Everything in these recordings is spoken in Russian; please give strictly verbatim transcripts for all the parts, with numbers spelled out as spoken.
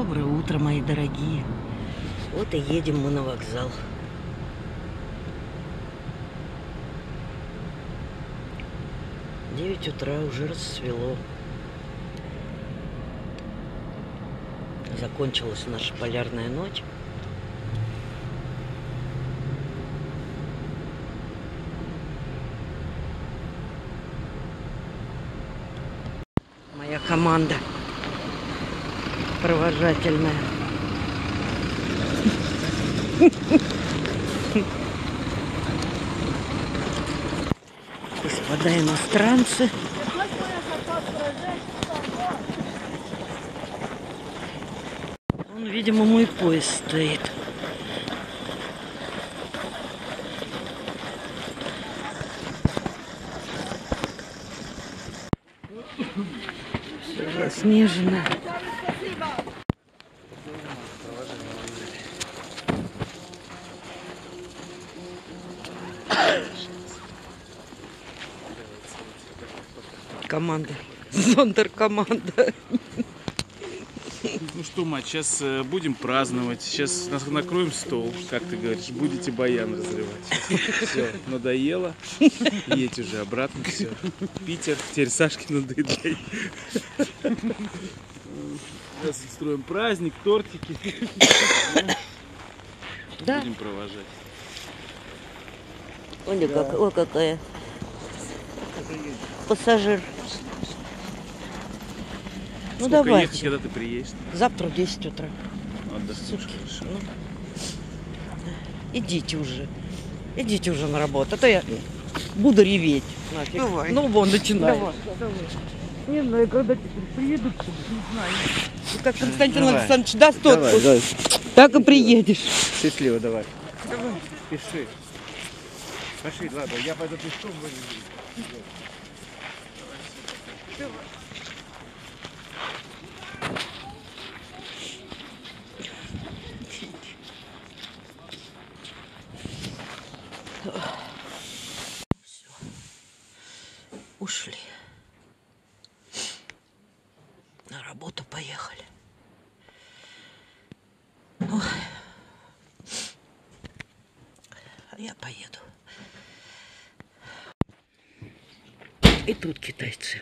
Доброе утро, мои дорогие. Вот и едем мы на вокзал. девять утра, уже рассвело. Закончилась наша полярная ночь. Моя команда провожательная. Господа иностранцы. Он, видимо, мой поезд стоит. Все заснежено. Команда. Зондеркоманда. Ну что, мать, сейчас э, будем праздновать. Сейчас нас накроем стол, как ты говоришь, будете баян разрывать. Все, надоело. Едь уже обратно, все. Питер, теперь Сашке надоедает. Сейчас устроим праздник, тортики. Да. Будем провожать. Ой, да. Как, о, какая. Пассажир. Ну Сколько давайте. ехать, когда ты приедешь? Завтра в десять утра. Отдохнешь, хорошо. Ну, идите уже. Идите уже на работу. А то я буду реветь. Нафиг. Давай. Ну вон, начинаю. Давай. Давай. Не знаю, когда теперь приедут, не знаю. Ну, как Константин давай. Александрович даст тот, давай, давай. Так и приедешь. Счастливо, давай. Давай. Пиши. Пошли, ладно, я пойду пешком. Давай. Все. Ушли. На работу поехали. Ой. А я поеду. И тут китайцы.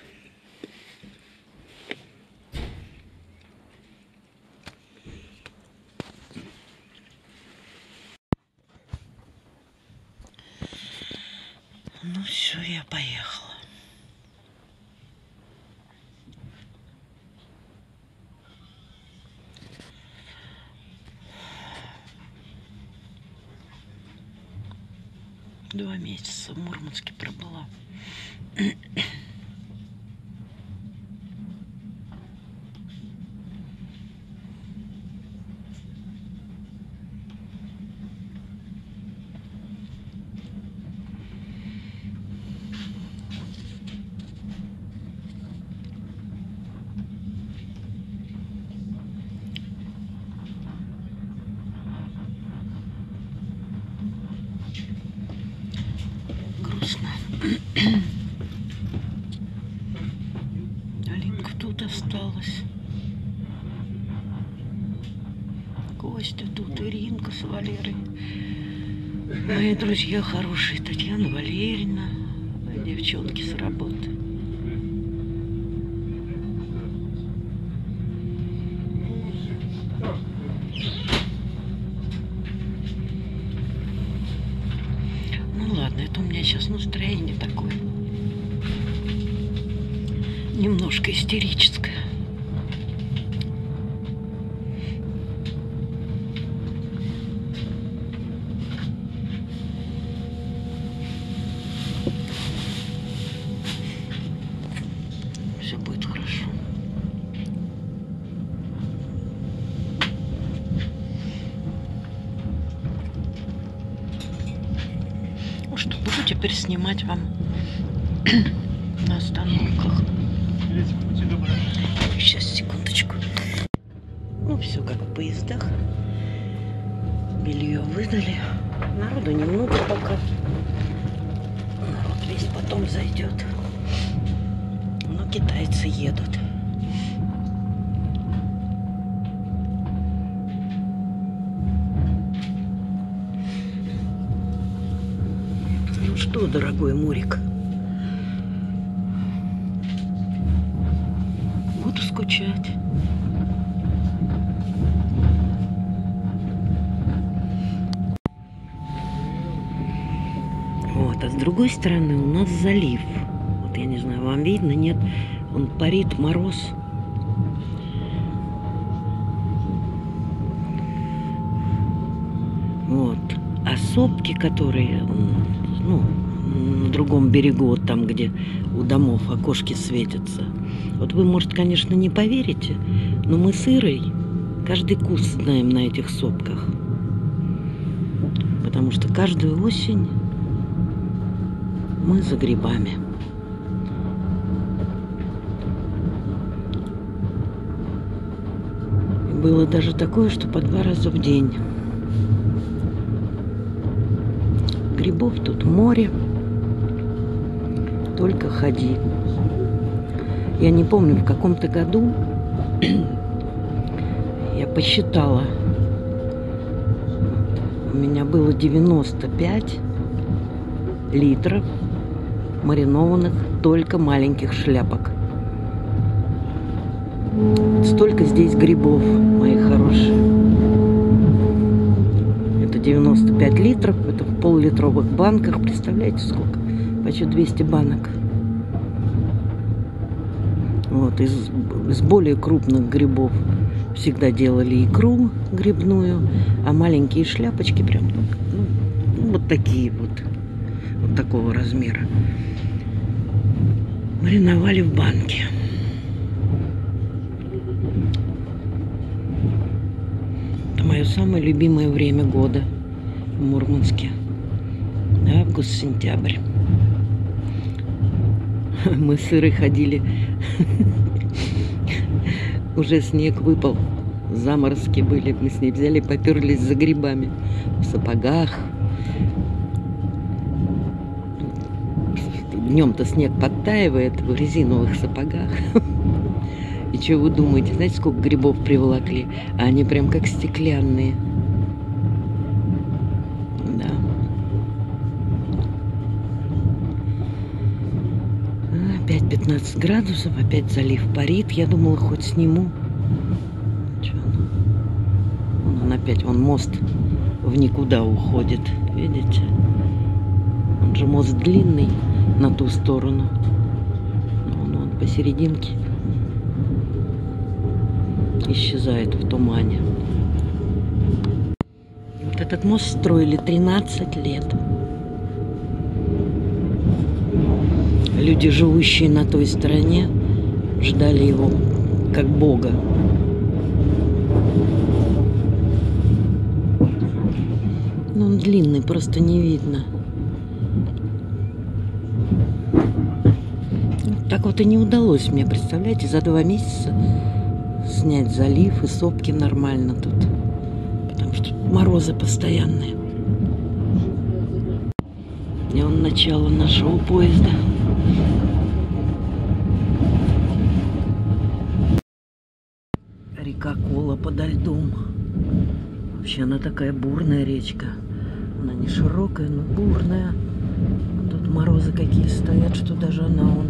Ну все, я поехала. Два месяца в Мурманске пробыла. Грустно. Алинка тут осталась. Костя тут, Иринка с Валерой. Мои друзья хорошие, Татьяна Валерьевна, девчонки с работы. Ну ладно, это у меня сейчас настроение такое. Немножко истерическое. Все будет хорошо. Ну что, буду теперь снимать вам на остановках. Сейчас, секундочку. Ну, все как в поездах. Белье выдали. Народу немного пока. Народ весь потом зайдет. Но китайцы едут. что, дорогой Мурик? Буду скучать. Вот, а с другой стороны у нас залив. Вот я не знаю, вам видно, нет? Он парит, мороз. Вот. А сопки, которые, ну, на другом берегу, вот там, где у домов окошки светятся. Вот вы, может, конечно, не поверите, но мы с Ирой каждый куст знаем на этих сопках. Потому что каждую осень мы за грибами. И было даже такое, что по два раза в день. Грибов тут море. Только ходи. Я не помню, в каком-то году я посчитала. У меня было девяносто пять литров маринованных только маленьких шляпок. Столько здесь грибов, мои хорошие. Это девяносто пять литров, это в полулитровых банках. Представляете, сколько? Почти двести банок. Вот, из, из более крупных грибов всегда делали икру грибную, а маленькие шляпочки прям, ну, вот такие вот, вот такого размера, мариновали в банке. Это мое самое любимое время года в Мурманске. Август-сентябрь. Мы с Ирой ходили. Уже снег выпал. Заморозки были. Мы с ней взяли, поперлись за грибами. В сапогах. Днем-то снег подтаивает в резиновых сапогах. И что вы думаете? Знаете, сколько грибов приволокли? А они прям как стеклянные. Да. Опять пятнадцать градусов, опять залив парит. Я думала, хоть сниму. Что он? Вон он опять, вон мост в никуда уходит. Видите? Он же мост длинный на ту сторону. Он, он посерединке исчезает в тумане. Вот этот мост строили тринадцать лет. Люди, живущие на той стороне, ждали его как Бога. Но он длинный, просто не видно. Так вот и не удалось мне, представляете, за два месяца снять залив и сопки нормально тут. Потому что морозы постоянные. И он начало нашего поезда. Река Кола подо льдом. Вообще она такая бурная речка. Она не широкая, но бурная. Тут морозы какие стоят, что даже она он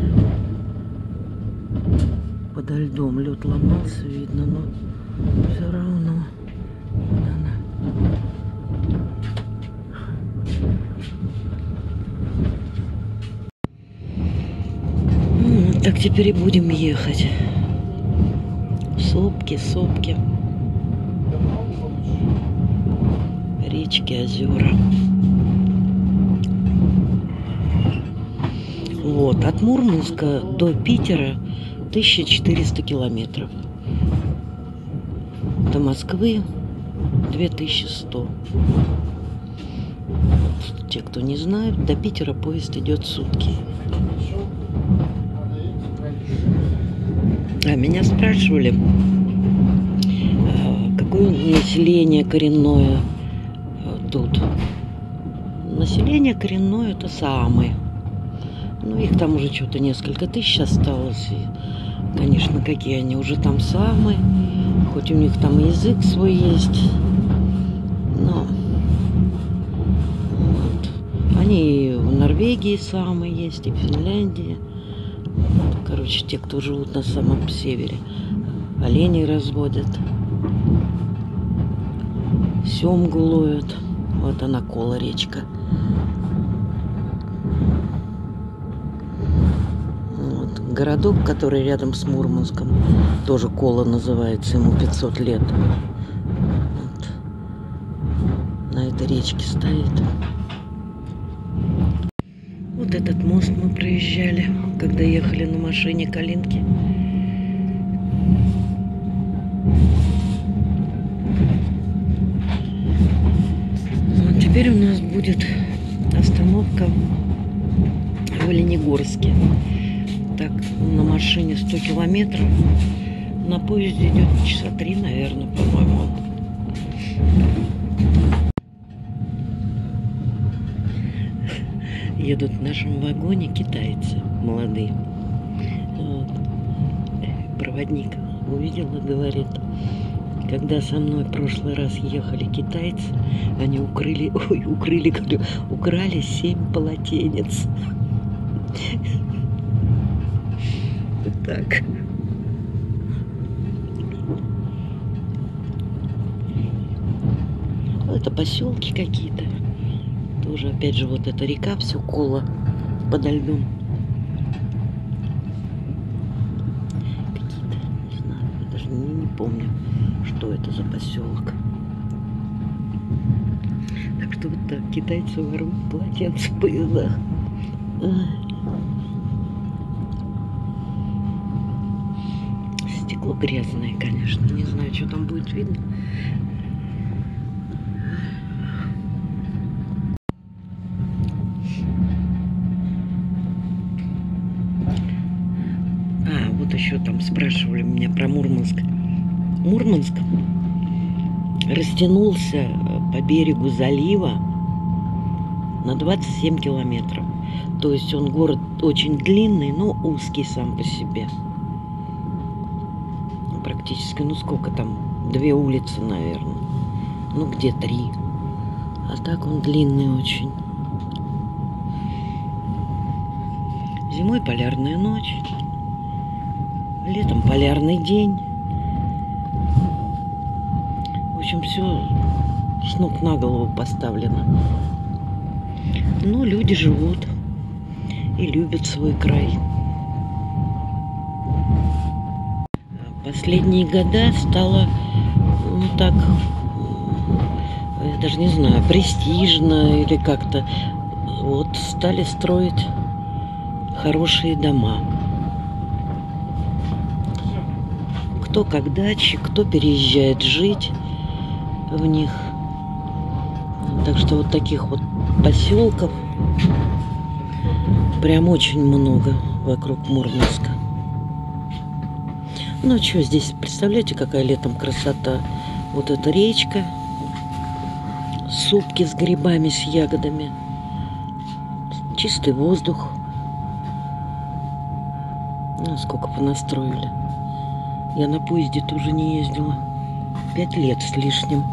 подо льдом. Лед ломался, видно, но все равно. Она... Ну, так теперь и будем ехать. Сопки, сопки. Речки, озера. Вот, от Мурманска до Питера тысяча четыреста километров. До Москвы две тысячи сто. Те, кто не знает, до Питера поезд идет сутки. А меня спрашивали, какое население коренное тут. Население коренное — это саамы. Ну, их там уже что-то несколько тысяч осталось. И, конечно, какие они уже там саамы. Хоть у них там язык свой есть. Но вот. Они Норвегии самый есть, и в Финляндии. Короче, те, кто живут на самом севере. Оленей разводят. Семгу ловят. Вот она, Кола речка. Вот. Городок, который рядом с Мурманском, тоже Кола называется, ему пятьсот лет. Вот. На этой речке стоит. Вот этот мост мы проезжали, когда ехали на машине Калинки. Вот теперь у нас будет остановка в Оленегорске. Так, на машине сто километров. На поезде идет часа три, наверное, по-моему. Едут в нашем вагоне китайцы молодые. Вот. Проводник увидел и говорит: когда со мной в прошлый раз ехали китайцы, они укрыли, ой, укрыли, говорю, украли семь полотенец. Так. Это поселки какие-то. Тоже, опять же, вот эта река, все Кола подо льдом. Какие-то, не знаю, я даже не, не помню, что это за поселок. Так что вот так китайцы воруют полотенца в поездах. Стекло грязное, конечно. Не знаю, что там будет видно. Еще там спрашивали меня про Мурманск. Мурманск растянулся по берегу залива на двадцать семь километров. То есть он город очень длинный, но узкий сам по себе. Практически, ну сколько там? Две улицы, наверное. Ну где три. А так он длинный очень. Зимой полярная ночь. Летом полярный день. В общем, все с ног на голову поставлено. Но люди живут и любят свой край. Последние года стало, ну так, я даже не знаю, престижно или как-то. Вот стали строить хорошие дома. Кто как дачи, кто переезжает жить в них. Так что вот таких вот поселков прям очень много вокруг Мурманска. Ну что здесь, представляете, какая летом красота. Вот эта речка, супки с грибами, с ягодами, чистый воздух. Ну, сколько понастроили. Я на поезде тоже не ездила. Пять лет с лишним.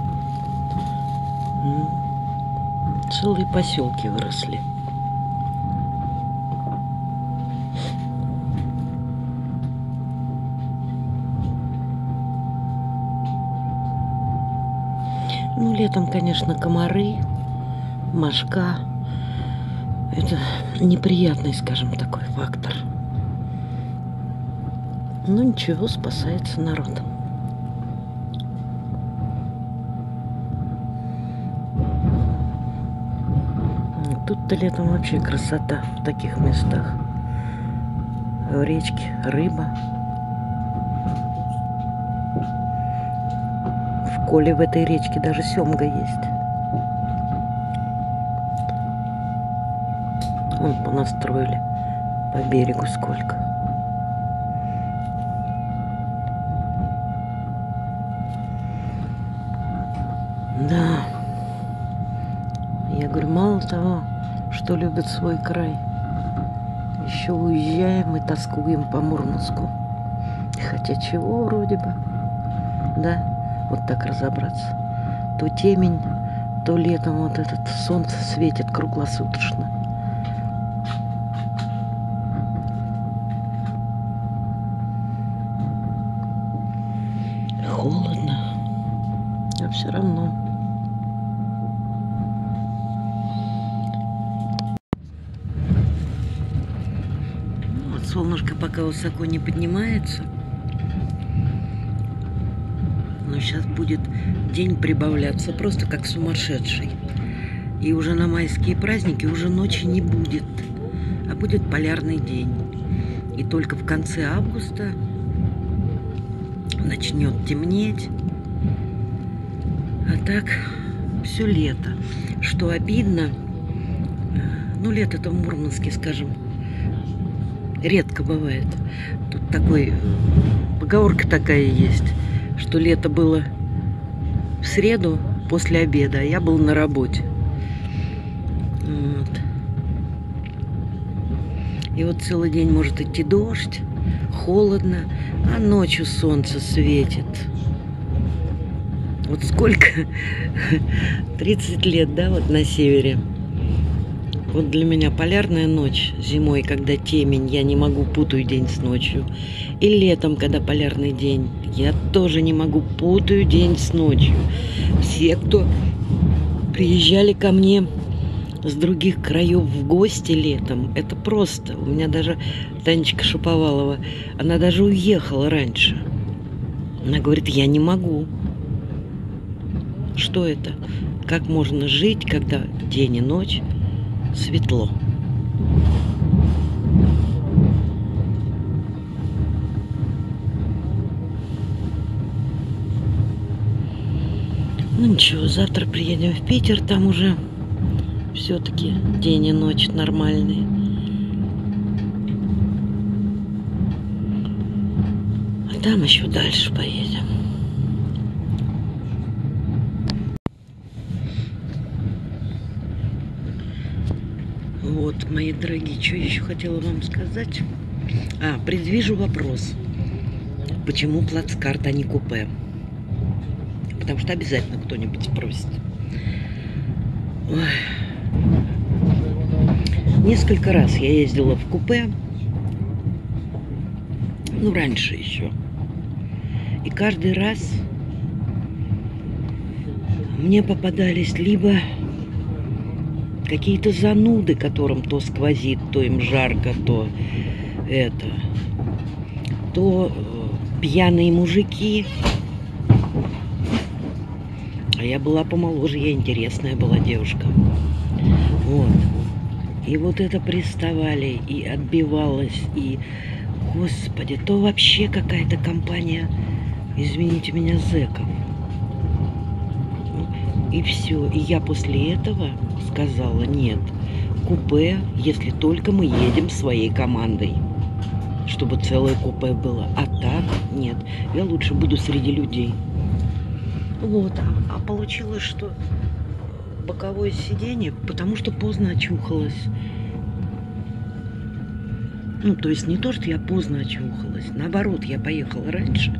Целые поселки выросли. Ну, летом, конечно, комары, мошка. Это неприятный, скажем, такой фактор. Ну ничего, спасается народ. Тут-то летом вообще красота в таких местах. В речке рыба. В Коле в этой речке даже семга есть. Вон понастроили по берегу сколько. Да. Я говорю, мало того, что любят свой край, еще уезжаем и тоскуем по Мурманску. Хотя чего вроде бы. Да, вот так разобраться. То темень, то летом вот этот солнце светит круглосуточно. все равно. Вот солнышко пока высоко не поднимается. Но сейчас будет день прибавляться просто как сумасшедший. И уже на майские праздники уже ночи не будет, а будет полярный день. И только в конце августа начнет темнеть. А так все лето. Что обидно, ну лето-то в Мурманске, скажем, редко бывает. Тут такой, поговорка такая есть, что лето было в среду после обеда, а я был на работе. Вот. И вот целый день может идти дождь, холодно, а ночью солнце светит. Вот сколько? тридцать лет, да, вот на севере. Вот для меня полярная ночь зимой, когда темень, я не могу, путаю день с ночью. И летом, когда полярный день, я тоже не могу, путаю день с ночью. Все, кто приезжали ко мне с других краев в гости летом, это просто. У меня даже Танечка Шаповалова, она даже уехала раньше. Она говорит, я не могу. Что это? Как можно жить, когда день и ночь светло? Ну ничего, завтра приедем в Питер, там уже все-таки день и ночь нормальные. А там еще дальше поедем. Вот, мои дорогие, что еще хотела вам сказать? А, предвижу вопрос. Почему плацкарт, а не купе? Потому что обязательно кто-нибудь спросит. Ой. Несколько раз я ездила в купе. Ну, раньше еще. И каждый раз мне попадались либо какие-то зануды, которым то сквозит, то им жарко, то это, то пьяные мужики. А я была помоложе, я интересная была девушка. Вот. И вот это приставали, и отбивалось, и, господи, то вообще какая-то компания, извините меня, зэков. И все. И я после этого сказала, нет, купе, если только мы едем своей командой, чтобы целое купе было. А так, нет, я лучше буду среди людей. Вот, а, а получилось, что боковое сиденье, потому что поздно очухалась. Ну, то есть не то, что я поздно очухалась, наоборот, я поехала раньше,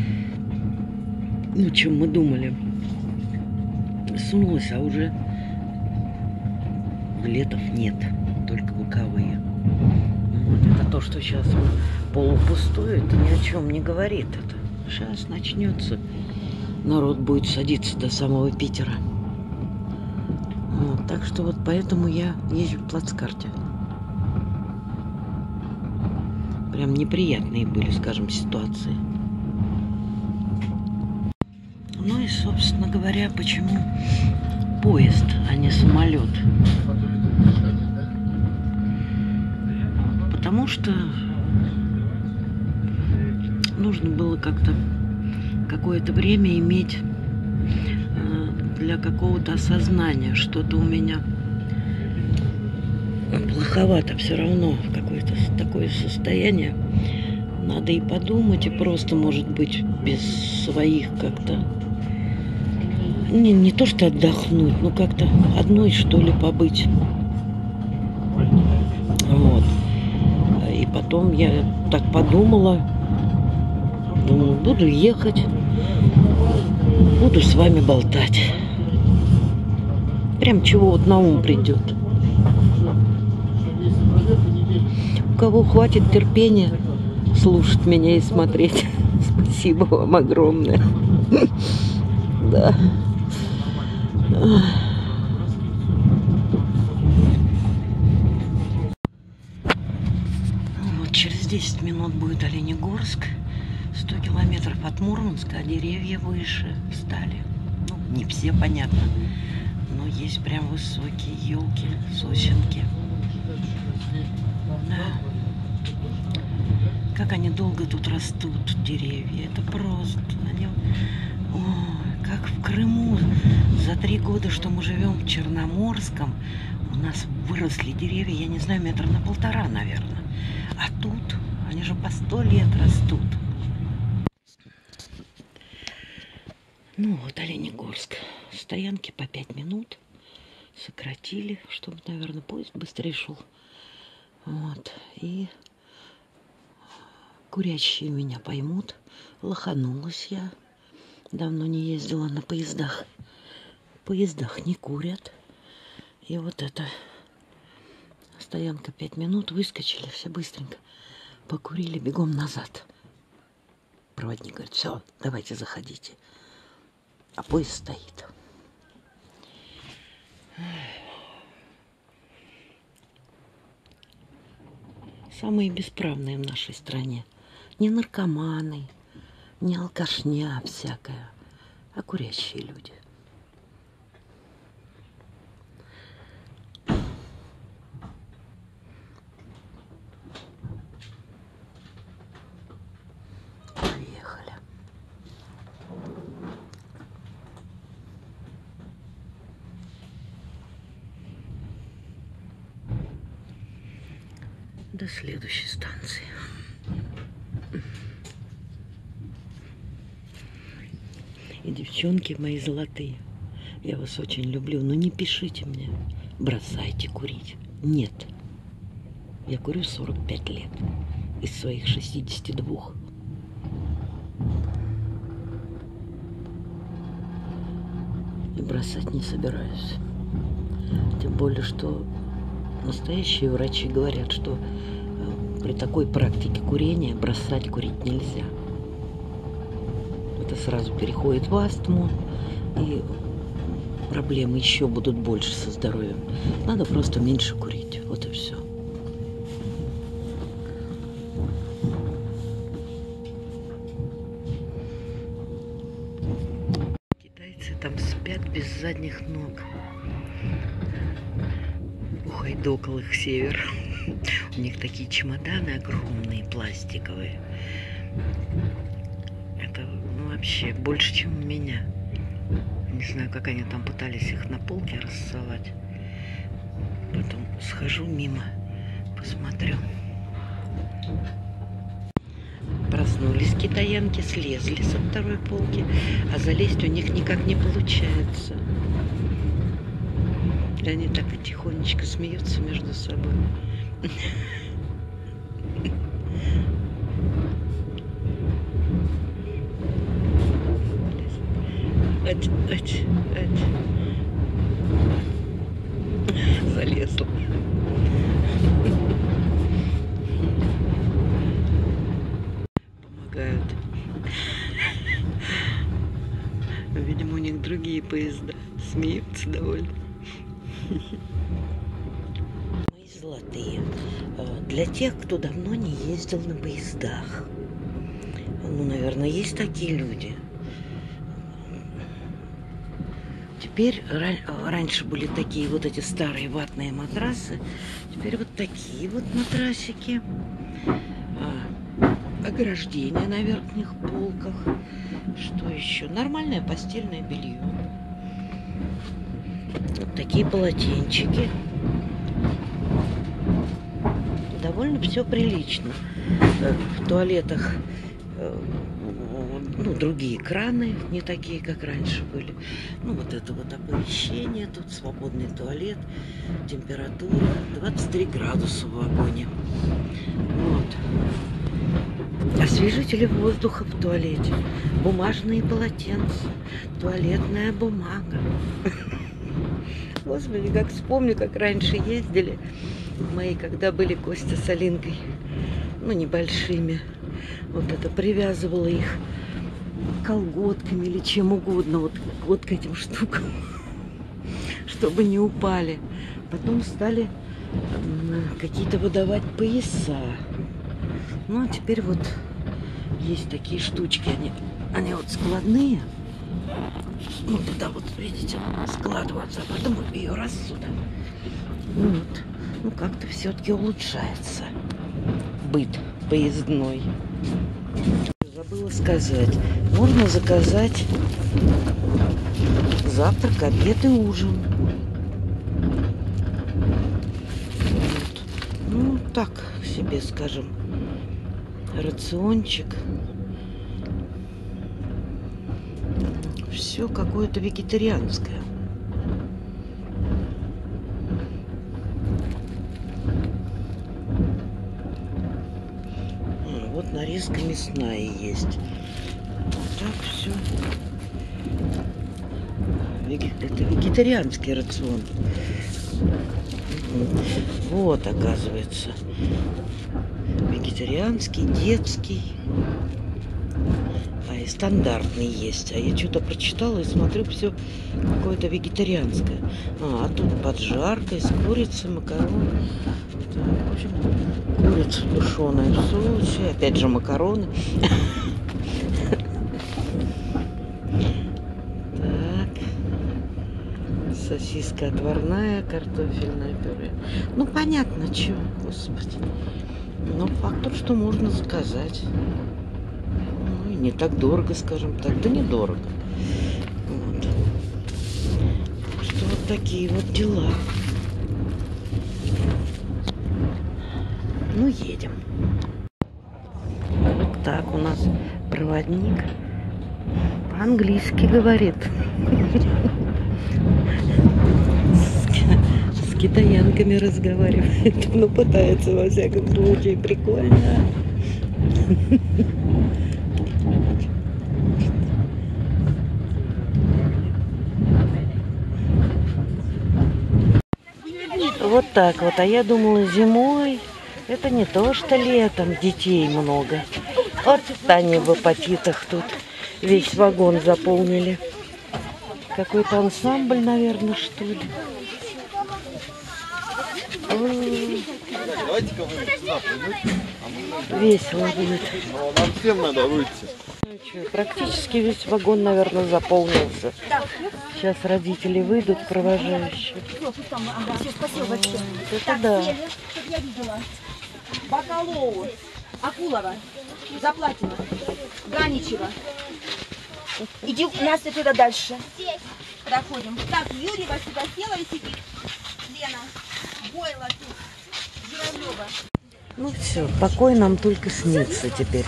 ну, чем мы думали. Сунулась, а уже билетов нет, только боковые. Вот это то, что сейчас полупустое, это ни о чем не говорит. Это сейчас начнется. Народ будет садиться до самого Питера. Вот, так что вот поэтому я езжу в плацкарте. Прям неприятные были, скажем, ситуации. Ну и, собственно говоря, почему поезд, а не самолет? Потому что нужно было как-то какое-то время иметь для какого-то осознания. Что-то у меня плоховато все равно, какое-то такое состояние. Надо и подумать, и просто, может быть, без своих как-то... Не, не то, что отдохнуть, но как-то одной, что ли, побыть. Вот. И потом я так подумала, думаю, буду ехать, буду с вами болтать. Прям чего вот на ум придет. У кого хватит терпения слушать меня и смотреть, спасибо вам огромное. Да. Вот через десять минут будет Оленегорск. сто километров от Мурманска, а деревья выше стали. Ну, не все, понятно. Но есть прям высокие елки, сосенки. Да. Как они долго тут растут, деревья. Это просто. Они... Ой, как в Крыму. За три года, что мы живем в Черноморском, у нас выросли деревья, я не знаю, метра на полтора, наверное. А тут они же по сто лет растут. Ну вот, Оленегорск. Стоянки по пять минут. Сократили, чтобы, наверное, поезд быстрее шел. Вот. И курящие меня поймут. Лоханулась я. Давно не ездила на поездах. В поездах не курят. И вот это стоянка пять минут. Выскочили все быстренько. Покурили, бегом назад. Проводник говорит: все, давайте заходите. А поезд стоит. Самые бесправные в нашей стране. Не наркоманы, не алкашня всякая, а курящие люди. Поехали. До следующей станции. И девчонки мои золотые, я вас очень люблю, но не пишите мне, бросайте курить. Нет. Я курю сорок пять лет из своих шестидесяти двух. И бросать не собираюсь. Тем более, что настоящие врачи говорят, что при такой практике курения бросать курить нельзя. Это сразу переходит в астму, и проблемы еще будут больше со здоровьем. Надо просто меньше курить. Вот и все. Китайцы там спят без задних ног. Ухайдокал их север. У них такие чемоданы огромные, пластиковые. Это, ну, вообще больше, чем у меня. Не знаю, как они там пытались их на полке рассовать. Потом схожу мимо, посмотрю. Проснулись китаянки, слезли со второй полки, а залезть у них никак не получается. И они так и тихонечко смеются между собой. Ать, ать, ать. Залезла. Помогают. Видимо, у них другие поезда. Смеются довольно. Мои золотые. Для тех, кто давно не ездил на поездах. Ну, наверное, есть такие люди. Теперь раньше были такие вот эти старые ватные матрасы. Теперь вот такие вот матрасики. Ограждения на верхних полках. Что еще? Нормальное постельное белье. Вот такие полотенчики. Довольно все прилично. В туалетах, ну, другие краны, не такие, как раньше были. Ну, вот это вот оповещение, тут свободный туалет, температура двадцать три градуса в вагоне. Вот. Освежители воздуха в туалете, бумажные полотенца, туалетная бумага. Господи, как вспомню, как раньше ездили мои, когда были Костя с Алинкой, ну, небольшими. Вот это привязывала их колготками или чем угодно, вот, вот к этим штукам. чтобы не упали. Потом стали какие-то выдавать пояса. Ну, а теперь вот есть такие штучки. Они, они вот складные. Ну, туда вот, видите, складываются, а потом ее раз сюда. Вот. Ну, как-то все-таки улучшается быт поездной. Забыла сказать. Можно заказать завтрак, обед и ужин. Вот. Ну, так себе, скажем, рациончик. Все какое-то вегетарианское. А, вот нарезка мясная есть. Так все. Это вегетарианский рацион. Вот, оказывается. Вегетарианский, детский. А и стандартный есть. А я что-то прочитала и смотрю, все какое-то вегетарианское. А, а тут поджарка из курицы, макароны. Так, в общем, курица тушеная в соусе. Опять же макароны. Сосиска отварная, картофельное пюре. Ну, понятно, что, господи. Но фактор, что можно заказать. Ну, и не так дорого, скажем так. Да недорого. Вот. Так что вот такие вот дела. Ну, едем. Вот так у нас проводник по-английски говорит. С китаянками разговаривает. Ну, пытается, во всяком случае. Прикольно. Вот так вот. А я думала, зимой это не то, что летом. Детей много. Вот они в апатитах тут. Весь вагон заполнили. Какой-то ансамбль, наверное, что ли. Давайте-ка вы сюда придете. Весело будет. Но нам всем надо выйти. Ну, что, практически весь вагон, наверное, заполнился. Сейчас родители выйдут, провожающие. Спасибо большое. Это да. Я видела. Бакалоу, Акулова, Заплатина, Ганичева. Иди, Настя, туда дальше. Проходим. Так, Юрьева сюда села и сидит. Лена, Бойла тут, Журавлева. Ну все, покой нам только снится теперь.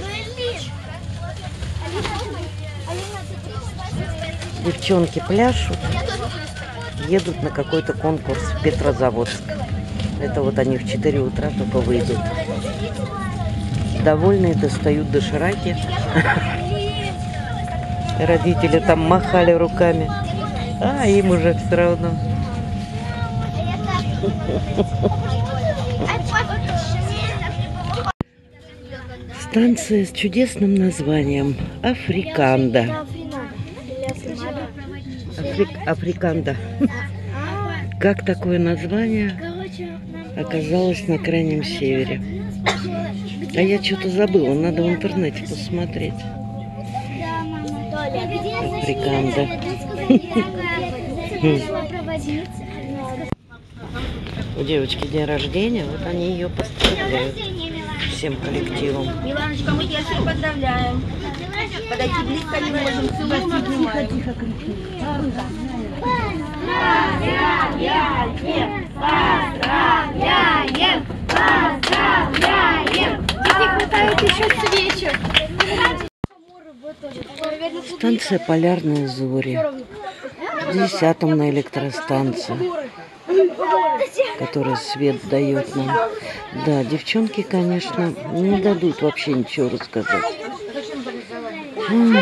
Девчонки пляшут, едут на какой-то конкурс в Петрозаводск. Это вот они в четыре утра только выйдут. Довольные достают дошираки. Родители там махали руками, а им уже все равно. Станция с чудесным названием Африканда. Африк... Африканда. Как такое название оказалось на крайнем севере? А я что-то забыла, надо в интернете посмотреть. Африканда. У девочки день рождения, вот они ее поздравляют всем коллективом. Миланочка, мы тебя всех поздравляем. Подойти близко не можем, целуем, обнимаем. Тихо, тихо, Поздравляем! Поздравляем! Поздравляем! Не хватает еще свечек. Станция «Полярные зори». Здесь атомная электростанция, которая свет дает нам. Да, девчонки, конечно, не дадут вообще ничего рассказать. М.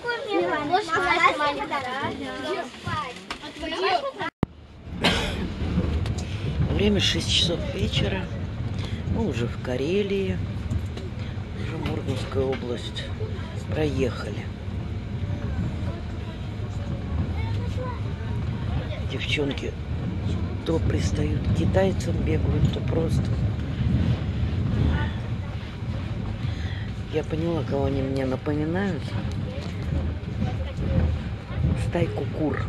Время шесть часов вечера. Мы уже в Карелии. Уже Мурманская область. Проехали. девчонки то пристают к китайцам, бегают, то просто. Я поняла, кого они мне напоминают. Стайку кур.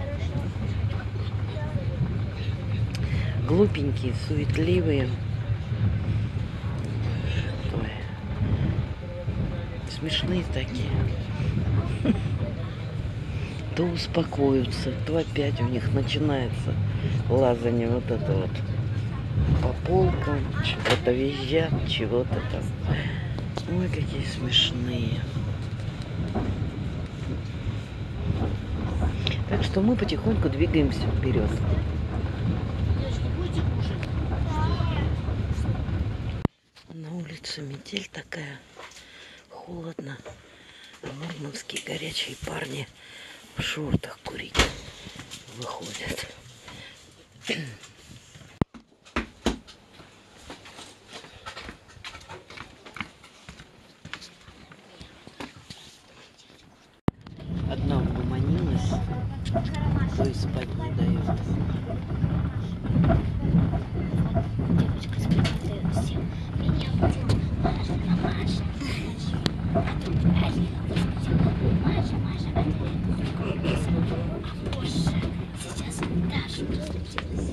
Глупенькие, суетливые. Ой. Смешные такие. То успокоятся, то опять у них начинается лазание вот это вот по полкам, чего-то визжат, чего-то там. Ой, какие смешные. Так что мы потихоньку двигаемся вперед. На улице метель такая, холодно. А мурманские горячие парни в шортах курить выходят. Одна угомонилась, то и спать не дает. Девочка, смотрите, меня будет Маша, Маша. Маша, Маша, сейчас Даша постучилась.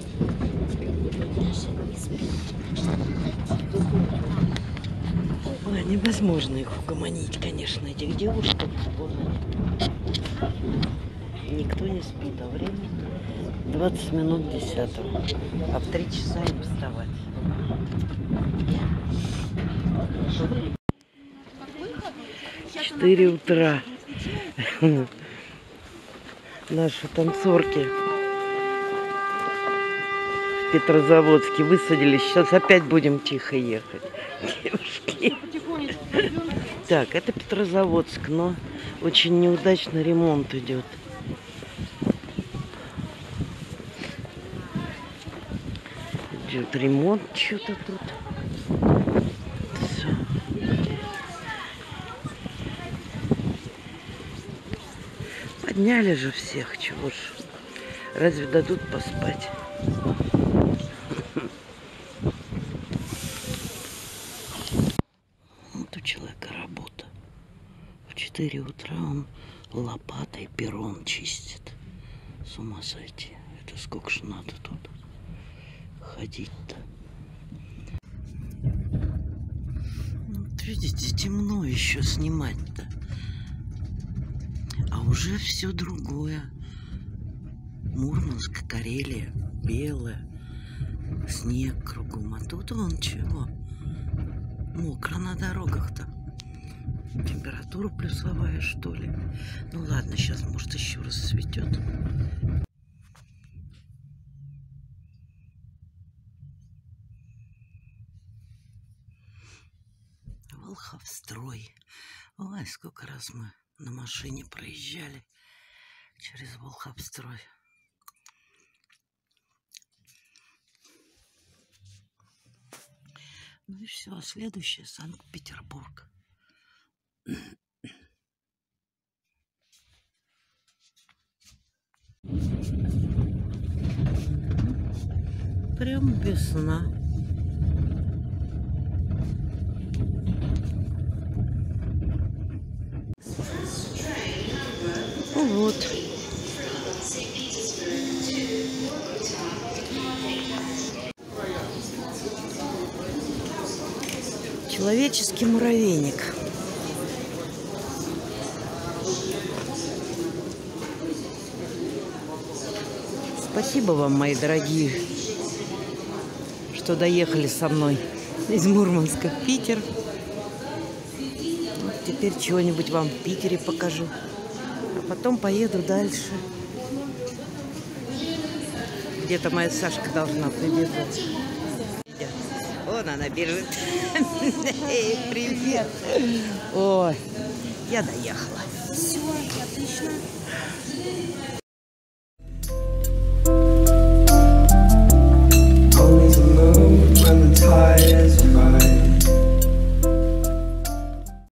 Даша не спит. Ой, невозможно их угомонить, конечно, этих девушек. Никто не спит, а время двадцать минут десятого. А в три часа им вставать. Четыре утра. Наши танцорки в Петрозаводске высадились. Сейчас опять будем тихо ехать. Девушки. Так, это Петрозаводск, но очень неудачно ремонт идет. Идет ремонт, что-то тут. Все. Подняли же всех, чего ж. Разве дадут поспать? Вот у человека работа. В четыре утра он лопатой перрон чистит. С ума сойти. Это сколько ж надо тут ходить-то. Вот видите, темно еще снимать-то. А уже все другое. Мурманск, Карелия, белое, снег кругом. А тут вон чего. Мокро на дорогах-то. Температура плюсовая, что ли. Ну ладно, сейчас, может, еще раз светет. Волховстрой. Ой, сколько раз мы на машине проезжали через Волховстрой. Ну и все, а следующее Санкт-Петербург. Прям весна. Вот. Человеческий муравейник. Спасибо вам, мои дорогие, что доехали со мной из Мурманска в Питер. Вот теперь чего-нибудь вам в Питере покажу. А потом поеду дальше. Где-то моя Сашка должна прибежать. Вон она бежит. Привет. Ой, я доехала. Все, отлично.